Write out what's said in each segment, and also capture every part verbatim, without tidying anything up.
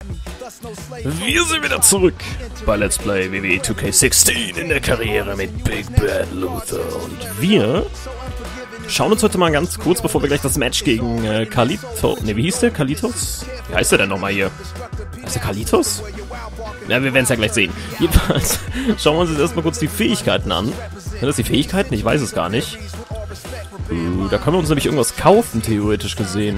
Wir sind wieder zurück bei Let's Play W W E zwei K sechzehn in der Karriere mit Big Bad Luther. Und wir schauen uns heute mal ganz kurz, bevor wir gleich das Match gegen äh, Kalito... Ne, wie hieß der? Kalitos? Wie heißt der denn nochmal hier? Heißt der Kalitos? Ja, wir werden es ja gleich sehen. Jedenfalls schauen wir uns jetzt erstmal kurz die Fähigkeiten an. Sind das die Fähigkeiten? Ich weiß es gar nicht. Uh, da können wir uns nämlich irgendwas kaufen, theoretisch gesehen.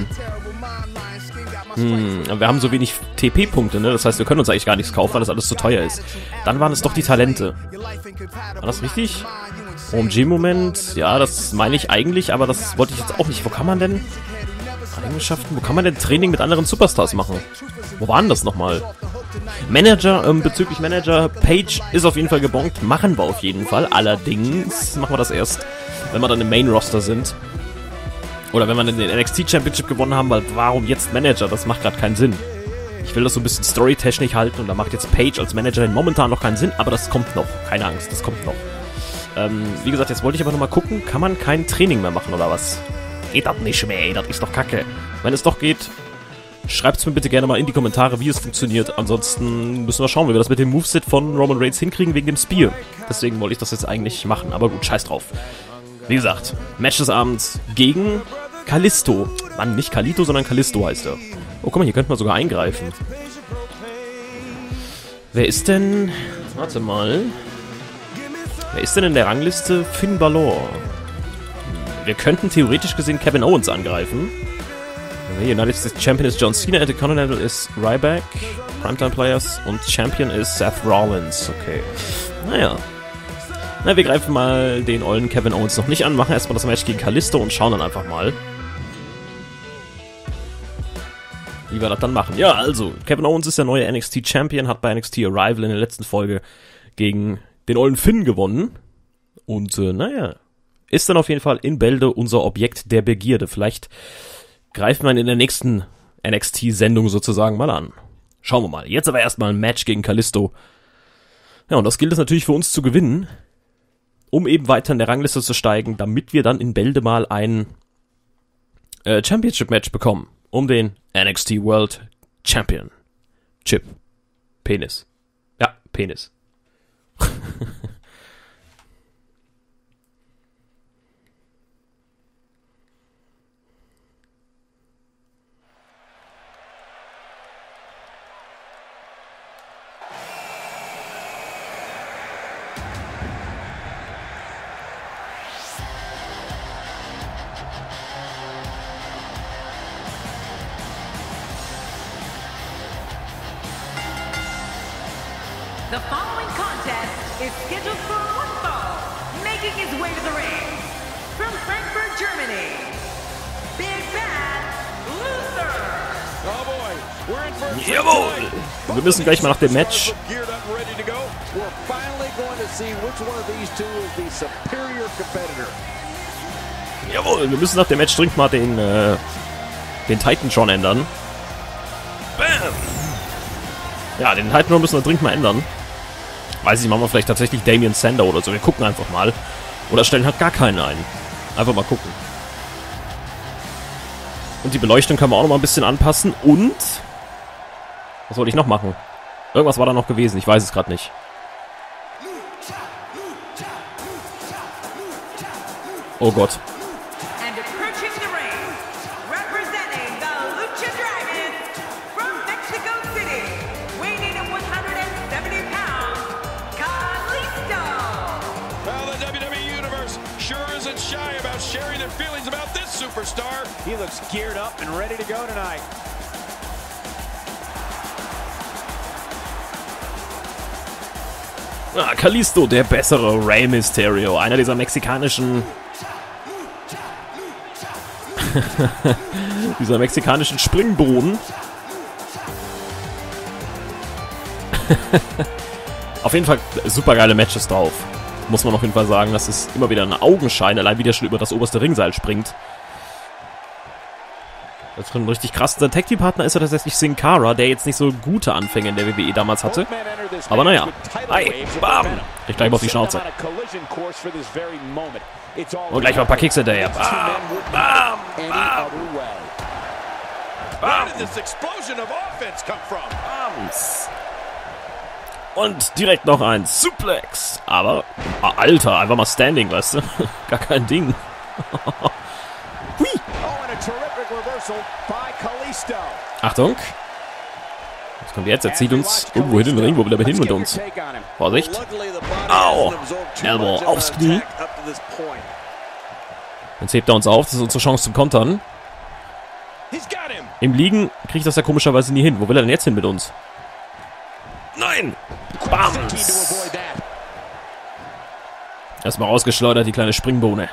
Hm, wir haben so wenig T P-Punkte, ne? Das heißt, wir können uns eigentlich gar nichts kaufen, weil das alles zu teuer ist. Dann waren es doch die Talente. War das richtig? O M G-Moment, ja, das meine ich eigentlich, aber das wollte ich jetzt auch nicht. Wo kann man denn Eigenschaften, wo kann man denn Training mit anderen Superstars machen? Wo waren das nochmal? Manager, ähm, bezüglich Manager, Page ist auf jeden Fall gebongt, machen wir auf jeden Fall. Allerdings machen wir das erst, wenn wir dann im Main-Roster sind. Oder wenn wir den N X T Championship gewonnen haben, weil warum jetzt Manager? Das macht gerade keinen Sinn. Ich will das so ein bisschen storytechnisch halten und da macht jetzt Page als Managerin momentan noch keinen Sinn, aber das kommt noch. Keine Angst, das kommt noch. Ähm, wie gesagt, jetzt wollte ich aber nochmal gucken, kann man kein Training mehr machen oder was? Geht das nicht mehr, ey, das ist doch kacke. Wenn es doch geht, schreibt es mir bitte gerne mal in die Kommentare, wie es funktioniert. Ansonsten müssen wir schauen, wie wir das mit dem Moveset von Roman Reigns hinkriegen wegen dem Spear. Deswegen wollte ich das jetzt eigentlich machen, aber gut, scheiß drauf. Wie gesagt, Match des Abends gegen Kalisto. Mann, nicht Kalito, sondern Kalisto heißt er. Oh, guck mal, hier könnte man sogar eingreifen. Wer ist denn... Warte mal. Wer ist denn in der Rangliste? Finn Balor. Wir könnten theoretisch gesehen Kevin Owens angreifen. Der United States Champion ist John Cena, Intercontinental ist Ryback, Primetime Players und Champion ist Seth Rollins. Okay. Naja. Na, wir greifen mal den ollen Kevin Owens noch nicht an, machen erstmal das Match gegen Kalisto und schauen dann einfach mal, wie wir das dann machen. Ja, also, Kevin Owens ist der neue N X T Champion, hat bei N X T Arrival in der letzten Folge gegen den ollen Finn gewonnen. Und, äh, naja, ist dann auf jeden Fall in Bälde unser Objekt der Begierde. Vielleicht greifen wir ihn in der nächsten N X T-Sendung sozusagen mal an. Schauen wir mal. Jetzt aber erstmal ein Match gegen Kalisto. Ja, und das gilt es natürlich für uns zu gewinnen, um eben weiter in der Rangliste zu steigen, damit wir dann in Bälde mal ein äh, Championship-Match bekommen. Um den N X T World Champion. Chip. Penis. Ja, Penis. The following contest is scheduled for one fall, making his way to the ring. From Frankfurt, Germany, Big Bad Luther. Oh boy, we're in for a Jawohl! Wir müssen gleich mal nach dem Match. We're finally going to see which one of these two is the superior competitor. Jawohl, wir müssen nach dem Match dringend mal den, äh, den Titantron ändern. Bam! Ja, den Titantron müssen wir dringend mal ändern. Weiß ich, machen wir vielleicht tatsächlich Damien Sandow oder so. Wir gucken einfach mal. Oder stellen halt gar keinen ein. Einfach mal gucken. Und die Beleuchtung können wir auch noch mal ein bisschen anpassen. Und... was wollte ich noch machen? Irgendwas war da noch gewesen. Ich weiß es gerade nicht. Oh Gott. And approaching the ring, representing the Lucha Dragons from Mexico City, weighing in at one hundred seventy pounds, Kalisto. Well, the W W E Universe sure isn't shy about sharing their feelings about this superstar. He looks geared up and ready to go tonight. Ah, Kalisto, der bessere Rey Mysterio. Einer dieser mexikanischen... dieser mexikanischen Springboden. Auf jeden Fall super geile Matches drauf. Muss man auf jeden Fall sagen. Das ist immer wieder ein Augenschein, allein wie der schon über das oberste Ringseil springt. Das ist schon richtig krass. Sein Tag-Team-Partner ist ja tatsächlich Sin Cara, der jetzt nicht so gute Anfänge in der W W E damals hatte. Aber naja. Hi, bam! Ich gleich mal auf die Schnauze. Und gleich mal ein paar Kicks hinterher. Bam, bam, bam. Where did this explosion of offense come from? Bams. Und direkt noch ein Suplex. Aber, ah, Alter, einfach mal Standing, weißt du? Gar kein Ding. Hui. Oh, and a terrific reversal by Kalisto. Achtung. Was kommt jetzt? Er zieht uns irgendwo hin in den Ring. Wo will er hin mit uns? Vorsicht. Au. Elbow aufs Knie. Jetzt hebt er uns auf. Das ist unsere Chance zum Kontern. Im Liegen kriege ich das ja komischerweise nie hin. Wo will er denn jetzt hin mit uns? Nein! Bams! Erstmal rausgeschleudert, die kleine Springbohne.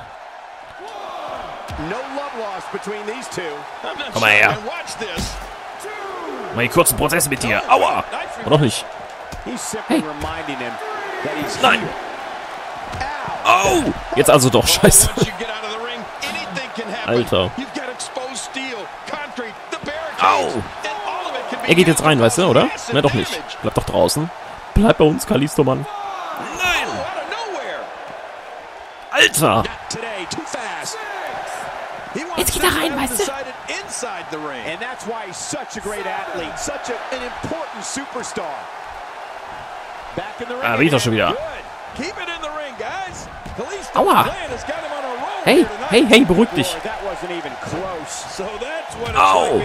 Komm mal her. Mal die kurzen Prozesse mit dir. Aua! Oder noch nicht. Hey. Nein! Au! Jetzt also doch. Scheiße. Alter. Au! Er geht jetzt rein, weißt du, oder? Na doch nicht. Bleib doch draußen. Bleib bei uns, Kalisto, Mann. Nein! Alter! Jetzt geht er rein, weißt du? Ah, riecht er schon wieder. Aua! Hey, hey, hey, beruhig dich. Au!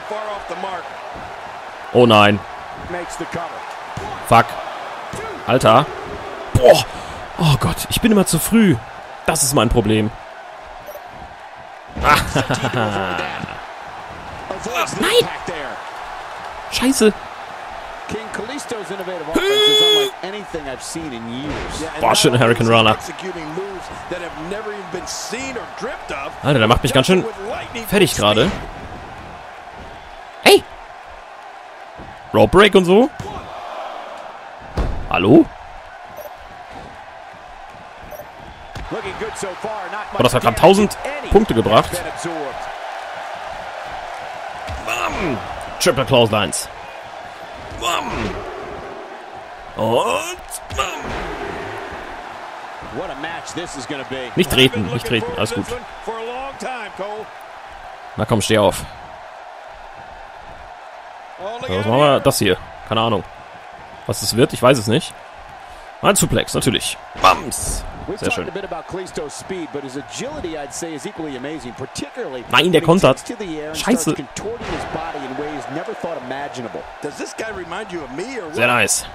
Oh nein. Fuck. Alter. Boah. Oh Gott, ich bin immer zu früh. Das ist mein Problem. Nein! Scheiße. Boah, schön Hurricane Runner. Alter, der macht mich ganz schön fertig gerade. Hey! Rope Break und so? Hallo? Boah, das hat gerade tausend Punkte gebracht. Bam! Triple Clotheslines. Bam! Und bam! Nicht treten, nicht treten, alles gut. Na komm, steh auf. So, was machen wir? Das hier. Keine Ahnung. Was es wird, ich weiß es nicht. Ein Suplex, natürlich. Bams! Sehr schön. Nein, der kontert. Scheiße. Sehr nice.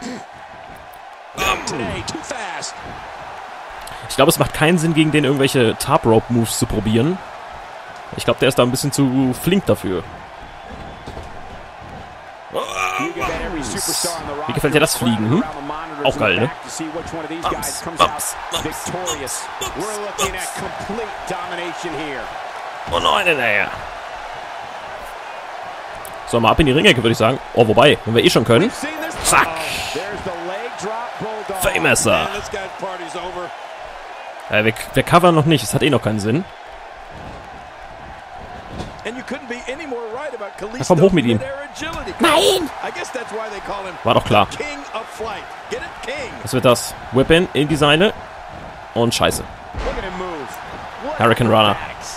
Ich glaube, es macht keinen Sinn, gegen den irgendwelche Tarp-Rope-Moves zu probieren. Ich glaube, der ist da ein bisschen zu flink dafür. Wie gefällt dir das Fliegen, hm? Auch geil, ne? Bums, bums, bums, bums, oh nein, nein, nein. So, mal ab in die Ringecke, würde ich sagen. Oh, wobei, wenn wir eh schon können. Zack. Famouser. Ja, wir, wir covern noch nicht, es hat eh noch keinen Sinn. Na komm, hoch mit ihm. Nein! War doch klar. Was wird das? Whip-In in die Seine. Und scheiße. Hurricane Runner.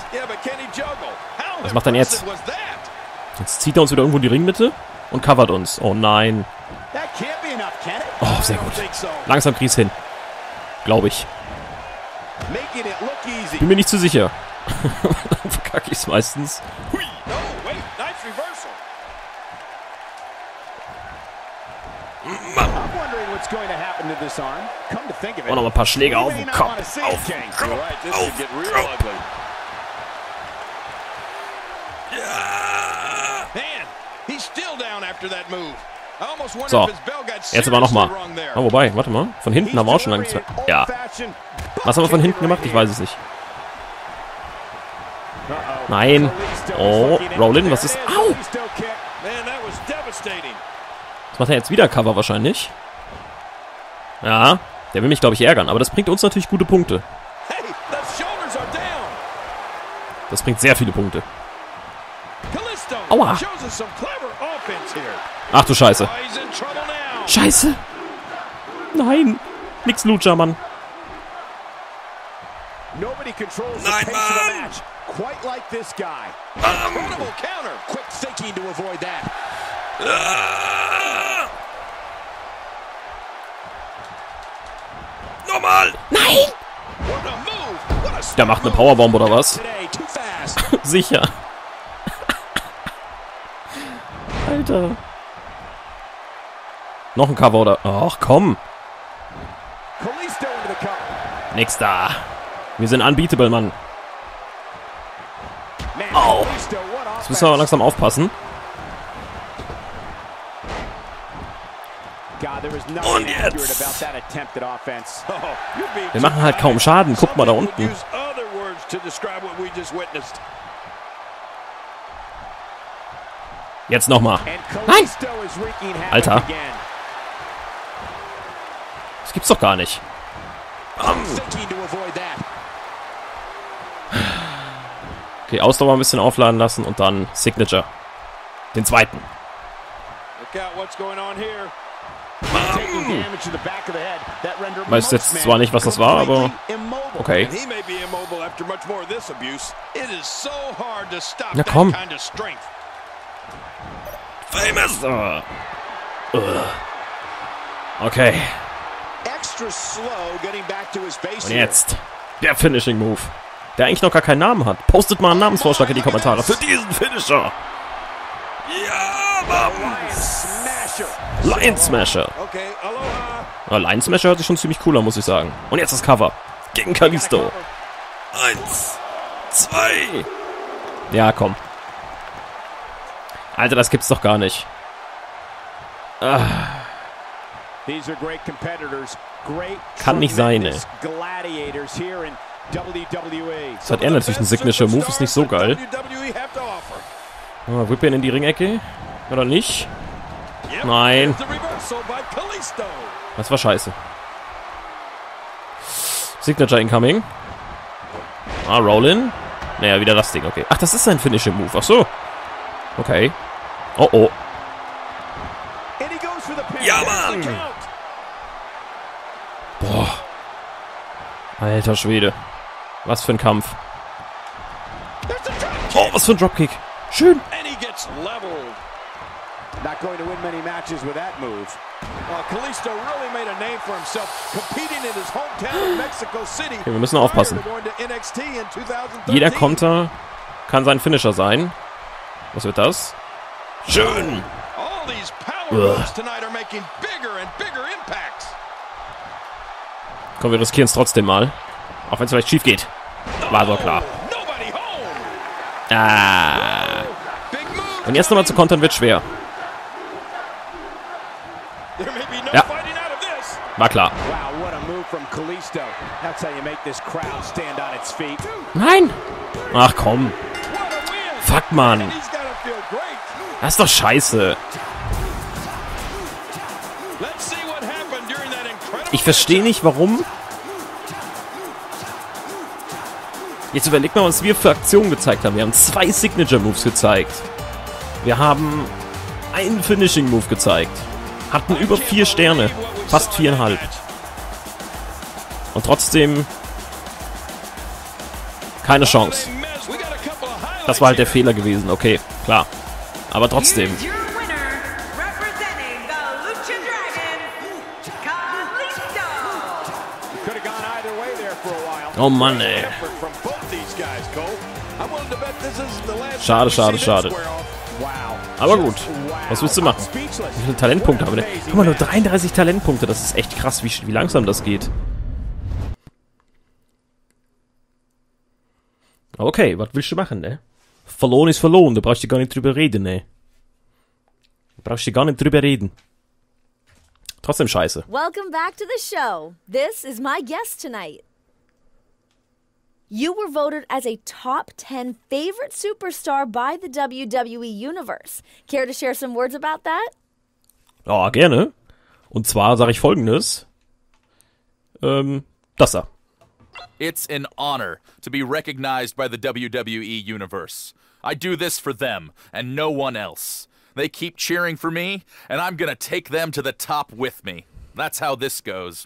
Was macht er denn jetzt? Jetzt zieht er uns wieder irgendwo in die Ringmitte und covert uns. Oh nein. Oh, sehr gut. Langsam krieg's hin. Glaube ich. Bin mir nicht zu sicher. Dann verkacke ich's meistens. Hui. Und noch ein paar Schläge auf den Kopf. Auf den Kopf. Auf den Kopf. So, jetzt aber nochmal. Oh, wobei, warte mal. Von hinten haben wir auch schon lange Zeit. Ja. Was haben wir von hinten gemacht? Ich weiß es nicht. Nein. Oh, Roll-In, was ist... Au! Das macht er jetzt wieder Cover wahrscheinlich. Ja, der will mich, glaube ich, ärgern. Aber das bringt uns natürlich gute Punkte. Das bringt sehr viele Punkte. Aua! Ach du Scheiße. Scheiße! Nein! Nix Lucha, Mann. Nein, Mann! thinking to avoid that. Ah! Nochmal! Nein! What a move. What a Der macht eine Powerbomb oder was? today. Too fast. Sicher. Alter. Noch ein Cover oder... Ach, komm. Kalisto into the cover. Nix da. Wir sind unbeatable, Mann. Man, Au. Kalisto, what Jetzt müssen wir aber langsam aufpassen. God, there is Und nothing jetzt. accurate about that attempted offense. Oh, you're being Wir machen halt kaum Schaden. Guck mal da Some people unten. use other words to describe what we just witnessed. Jetzt nochmal. And Nein! Kalisto is wreaking havoc Alter. again. Das gibt's doch gar nicht. Thinking to avoid that. Okay, Ausdauer ein bisschen aufladen lassen und dann Signature. Den zweiten. Look out what's going on here. Taking damage to the back of the head. That rendered Weiß jetzt zwar nicht, was das war, aber okay. And he may be immobile after much more of this abuse. It is so hard to stop Na that komm. kind of strength. Famous. Ugh. Okay. Extra slow getting back to his base Und here. jetzt der Finishing Move. Der eigentlich noch gar keinen Namen hat. Postet mal einen Namensvorschlag in die Kommentare für diesen Finisher. Ja, Mann. Smasher. Lion Smasher. Okay, aloha. Ja, Lion Smasher hört sich schon ziemlich cool an, muss ich sagen. Und jetzt das Cover. Gegen Kalisto. Eins. Zwei. Ja, komm. Alter, das gibt's doch gar nicht. Ah. These are great competitors. Great Kann nicht sein, ey. gladiators here in W W E. Das hat er natürlich einen Signature Move, ist nicht so geil. Ah, Whip ihn in die Ringecke. Oder nicht? Nein. Das war scheiße. Signature incoming. Ah, Rollin. Naja, wieder das Ding, okay. Ach, das ist sein Finishing Move. Ach so. Okay. Oh, oh. Ja, Mann. Boah. Alter Schwede. Was für ein Kampf. Oh, was für ein Dropkick. Schön. And he gets leveled. Not going to win many matches with that move. Well, Kalisto really made a name for himself competing in his hometown of Mexico City. Okay, wir müssen aufpassen. Jeder Konter kann sein Finisher sein. Was wird das? Schön. All these power moves tonight are making bigger and bigger impacts. Komm, wir riskieren es trotzdem mal. Auch wenn es vielleicht schief geht. War so klar. Nobody home. Ah. Big move. Und jetzt nochmal zu kontern wird schwer. There may be no Ja. fighting out of this. War klar. Wow, what a move from Kalisto. That's how you make this crowd stand on its feet. Nein. Ach komm. What a win. Fuck, Mann. He's gotta feel great. Das ist doch scheiße. Let's see what happened during that incredible. Ich verstehe nicht, warum. Jetzt überleg mal, was wir für Aktionen gezeigt haben. Wir haben zwei Signature Moves gezeigt. Wir haben einen Finishing Move gezeigt. Hatten über vier Sterne. Fast viereinhalb. Und trotzdem keine Chance. Das war halt der Fehler gewesen. Okay, klar. Aber trotzdem. Here's your winner, representing the Lucha Dragons, Kalisto. Could have gone either way there for a while. Oh Mann, ey. Effort from both these guys, Cole. I'm willing to bet this is the last Schade, time we schade, see schade. them square off. Wow. Aber gut. Just wow. Was willst du machen? Speechless. Wie viele Talentpunkte haben wir denn? Guck mal, nur dreiunddreißig Talentpunkte. Das ist echt krass, wie, wie langsam das geht. Okay, was willst du machen, ne? Verloren ist verloren. Da brauchst du gar nicht drüber reden, ne? Da brauchst du gar nicht drüber reden. Trotzdem scheiße. Welcome back to the show. This is my guest tonight. You were voted as a top ten favorite superstar by the W W E Universe. Care to share some words about that? Ja, gerne. Und zwar sage ich Folgendes. Ähm, das da. It's an honor to be recognized by the W W E Universe. I do this for them and no one else. They keep cheering for me, and I'm gonna take them to the top with me. That's how this goes.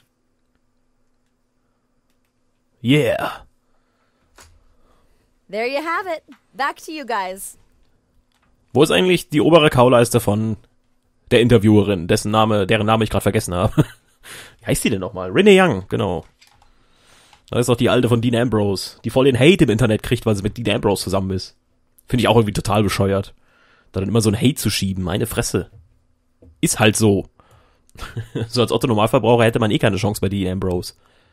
Yeah. There you have it. Back to you guys. Wo ist eigentlich die obere Kauleiste von der Interviewerin, dessen Name, deren Name ich gerade vergessen habe? Wie heißt die denn nochmal? Renee Young, genau. Da ist auch die alte von Dean Ambrose, die voll den Hate im Internet kriegt, weil sie mit Dean Ambrose zusammen ist. Finde ich auch irgendwie total bescheuert. Da dann immer so ein Hate zu schieben, meine Fresse. Ist halt so. So als Otto-Normalverbraucher hätte man eh keine Chance bei Dean Ambrose.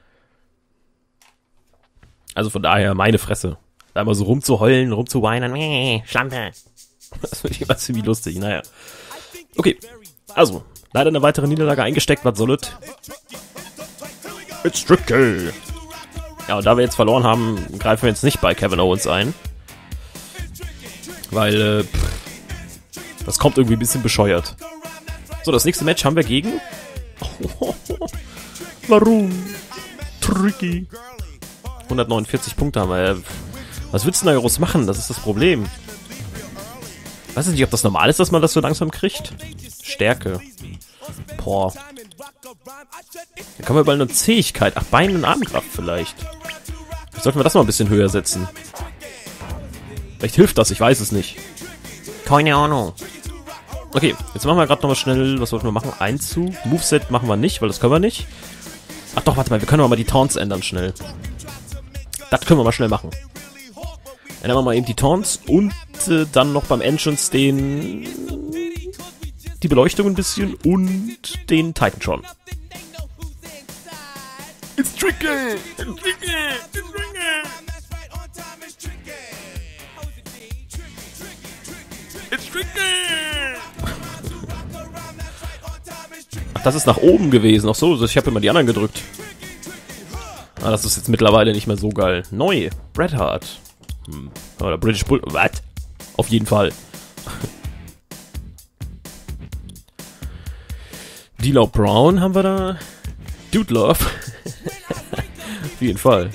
Also von daher, meine Fresse. Da immer so rumzuheulen, rumzuweinen, nee, Schlampe. Das finde ich immer ziemlich lustig, naja. Okay, also, leider eine weitere Niederlage eingesteckt, was soll es? It's tricky. Ja, und da wir jetzt verloren haben, greifen wir jetzt nicht bei Kevin Owens ein. Weil, äh, pff, das kommt irgendwie ein bisschen bescheuert. So, das nächste Match haben wir gegen... Warum? Tricky. hundertneunundvierzig Punkte haben wir. Was willst du denn da groß machen? Das ist das Problem. Weiß ich nicht, ob das normal ist, dass man das so langsam kriegt. Stärke. Boah. Da kann man überall eine Zähigkeit. Ach, Bein- und Armkraft vielleicht. Vielleicht sollten wir das mal ein bisschen höher setzen. Vielleicht hilft das, ich weiß es nicht. Keine Ahnung. Okay, jetzt machen wir gerade nochmal schnell, was wollten wir machen? Einzug. Moveset machen wir nicht, weil das können wir nicht. Ach doch, warte mal, wir können auch mal die Taunts ändern schnell. Das können wir mal schnell machen. Ändern wir mal eben die Taunts und äh, dann noch beim Entrance den... die Beleuchtung ein bisschen und den Titantron. It's tricky! It's tricky! It's tricky! It's tricky! Ach, das ist nach oben gewesen. Ach so, ich habe immer die anderen gedrückt. Ah, das ist jetzt mittlerweile nicht mehr so geil. Neu. Bret Hart. Hm. Oder British Bull... Was? Auf jeden Fall. D'Lo Brown haben wir da. Dude Love. Auf jeden Fall.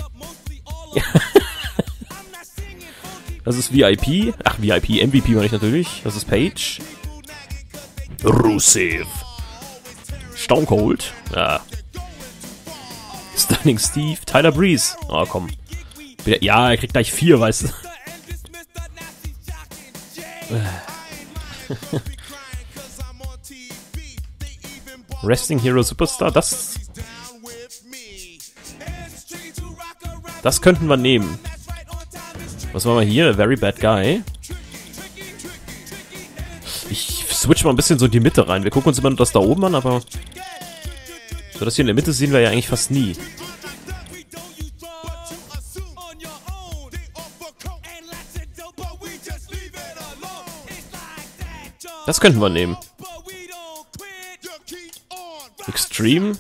Das ist V I P. Ach, V I P. M V P meine ich natürlich. Das ist Paige. Rusev. Stone Cold. Ja. Stunning Steve. Tyler Breeze. Oh, komm. Ja, er kriegt gleich vier, weißt du. Wrestling Hero Superstar, das... Das könnten wir nehmen. Was machen wir hier? Very Bad Guy. Ich switch mal ein bisschen so in die Mitte rein. Wir gucken uns immer nur das da oben an, aber... So, das hier in der Mitte sehen wir ja eigentlich fast nie. Das könnten wir nehmen. Extreme.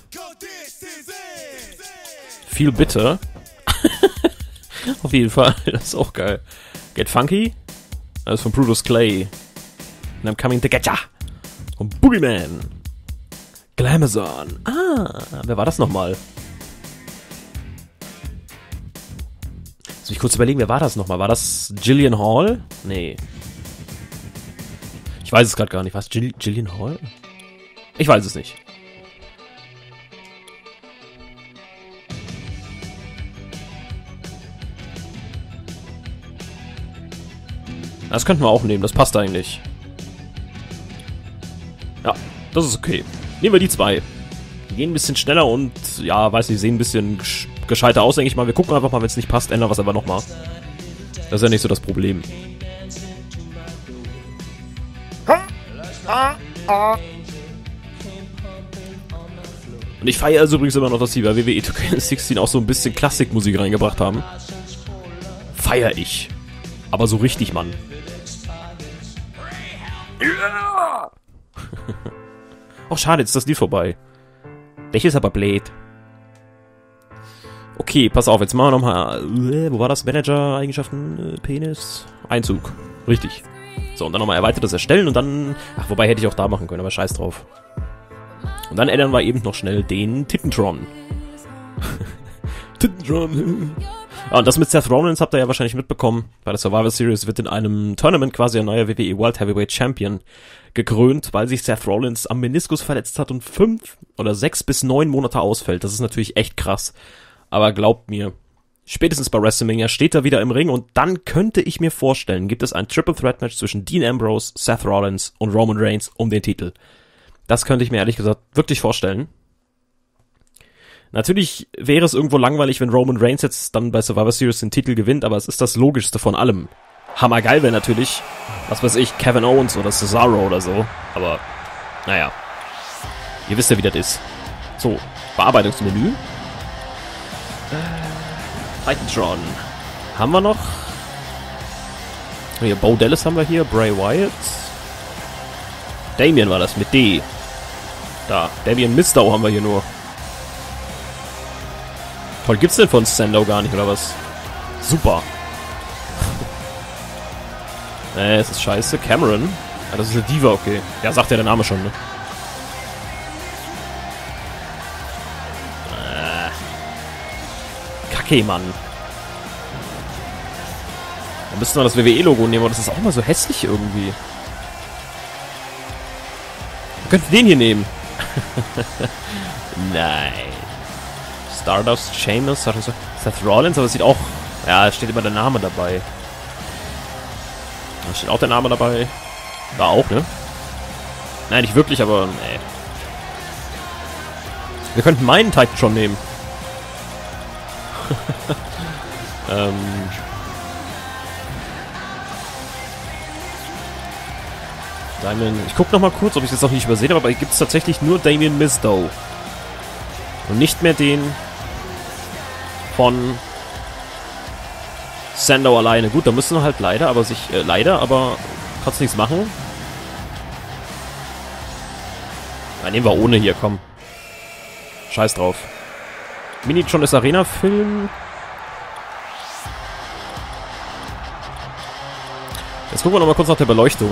Feel Bitter. Auf jeden Fall, das ist auch geil. Get Funky. Das ist von Brutus Clay. And I'm coming to get ya. Von Boogeyman. Glamazon. Ah, wer war das nochmal? Muss ich kurz überlegen, wer war das nochmal? War das Jillian Hall? Nee. Ich weiß es gerade gar nicht. Was? Jill- Jillian Hall? Ich weiß es nicht. Das könnten wir auch nehmen, das passt eigentlich. Ja, das ist okay. Nehmen wir die zwei. Die gehen ein bisschen schneller und, ja, weiß nicht, sehen ein bisschen gesch- gescheiter aus, denke ich mal. Wir gucken einfach mal, wenn es nicht passt, ändern wir es aber nochmal. Das ist ja nicht so das Problem. Und ich feiere also übrigens immer noch, dass die bei W W E zwei K sechzehn auch so ein bisschen Klassikmusik reingebracht haben. Feier ich. Aber so richtig, Mann. Yeah! Ach, schade, jetzt ist das Lied vorbei. Der ist aber blöd. Okay, pass auf, jetzt machen wir nochmal... Äh, wo war das? Manager-Eigenschaften? Äh, Penis? Einzug. Richtig. So, und dann nochmal erweitertes Erstellen und dann... Ach, wobei hätte ich auch da machen können, aber scheiß drauf. Und dann ändern wir eben noch schnell den Titantron. Titantron. Ah, und das mit Seth Rollins habt ihr ja wahrscheinlich mitbekommen. Bei der Survivor Series wird in einem Tournament quasi ein neuer W W E World Heavyweight Champion gekrönt, weil sich Seth Rollins am Meniskus verletzt hat und fünf oder sechs bis neun Monate ausfällt. Das ist natürlich echt krass. Aber glaubt mir, spätestens bei WrestleMania steht er wieder im Ring und dann könnte ich mir vorstellen, gibt es ein Triple Threat Match zwischen Dean Ambrose, Seth Rollins und Roman Reigns um den Titel. Das könnte ich mir ehrlich gesagt wirklich vorstellen. Natürlich wäre es irgendwo langweilig, wenn Roman Reigns jetzt dann bei Survivor Series den Titel gewinnt, aber es ist das Logischste von allem. Hammergeil wäre natürlich, was weiß ich, Kevin Owens oder Cesaro oder so, aber naja, ihr wisst ja, wie das ist. So, Bearbeitungsmenü. Titantron. Haben wir noch? Hier, Bo Dallas haben wir hier, Bray Wyatt. Damien war das mit D. Da, Damien Mizdow haben wir hier nur. Toll, gibt's denn von Sandow gar nicht, oder was? Super. Nee, es ist scheiße. Cameron. Ah, das ist eine Diva, okay. Ja, sagt ja der Name schon, ne? Äh. Kacke, Mann. Dann müssten wir das W W E-Logo nehmen, aber das ist auch mal so hässlich irgendwie. Wir könnten den hier nehmen. Nein. Stardust, Sheamus, Seth Rollins, aber es sieht auch... Ja, es steht immer der Name dabei. Da steht auch der Name dabei. Da auch, ne? Nein, nicht wirklich, aber... Nee. Wir könnten meinen Titantron nehmen. ähm... Damien... Ich guck noch mal kurz, ob ich es jetzt noch nicht übersehen habe, aber gibt es tatsächlich nur Damien Mizdow. Und nicht mehr den... von Sandow alleine. Gut, da müssen wir halt leider, aber sich, äh, leider, aber kannst nichts machen. Ja, nehmen wir ohne hier, komm. Scheiß drauf. Mini-John ist Arena-Film. Jetzt gucken wir noch mal kurz nach der Beleuchtung.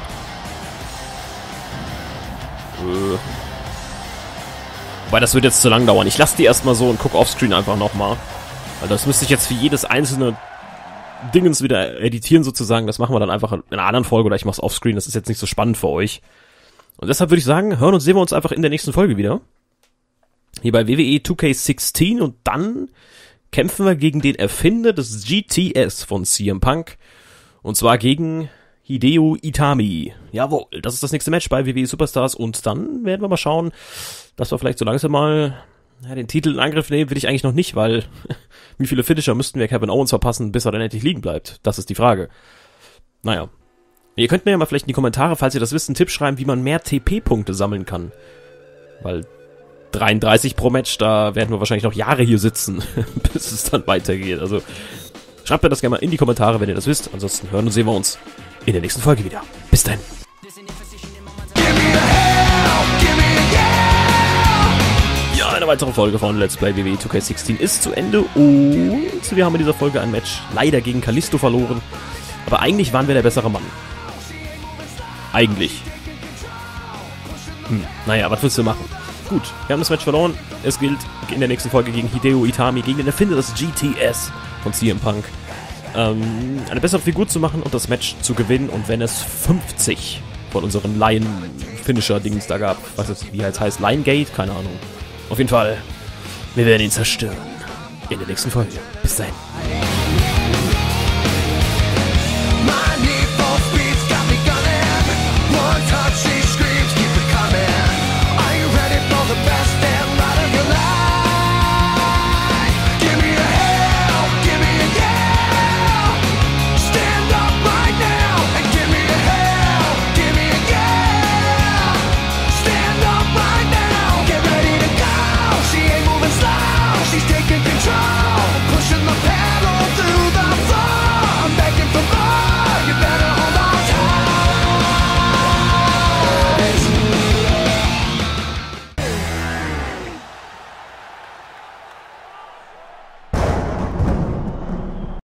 Äh. Wobei, das wird jetzt zu lang dauern. Ich lasse die erstmal so und gucke offscreen einfach nochmal. Weil das müsste ich jetzt für jedes einzelne Dingens wieder editieren sozusagen. Das machen wir dann einfach in einer anderen Folge oder ich mache es offscreen. Das ist jetzt nicht so spannend für euch. Und deshalb würde ich sagen, hören und sehen wir uns einfach in der nächsten Folge wieder. Hier bei W W E zwei K sechzehn und dann kämpfen wir gegen den Erfinder des G T S von C M Punk. Und zwar gegen Hideo Itami. Jawohl, das ist das nächste Match bei W W E Superstars und dann werden wir mal schauen, dass wir vielleicht so langsam mal ja, den Titel in Angriff nehmen, will ich eigentlich noch nicht, weil wie viele Finisher müssten wir Kevin Owens verpassen, bis er dann endlich liegen bleibt? Das ist die Frage. Naja. Ihr könnt mir ja mal vielleicht in die Kommentare, falls ihr das wisst, einen Tipp schreiben, wie man mehr T P-Punkte sammeln kann. Weil dreiunddreißig pro Match, da werden wir wahrscheinlich noch Jahre hier sitzen, bis es dann weitergeht. Also schreibt mir das gerne mal in die Kommentare, wenn ihr das wisst. Ansonsten hören und sehen wir uns in der nächsten Folge wieder. Bis dann. Ja, eine weitere Folge von Let's Play W W E zwei K sechzehn ist zu Ende und wir haben in dieser Folge ein Match leider gegen Kalisto verloren. Aber eigentlich waren wir der bessere Mann. Eigentlich. Hm, naja, was willst du machen? Gut, wir haben das Match verloren. Es gilt in der nächsten Folge gegen Hideo Itami, gegen den Erfinder des G T S von C M Punk, ähm, eine bessere Figur zu machen und das Match zu gewinnen. Und wenn es fünfzig von unseren Lion-Finisher-Dings da gab, was ist, wie es heißt, Lion-Gate? Keine Ahnung. Auf jeden Fall, wir werden ihn zerstören. In der nächsten Folge. Bis dahin.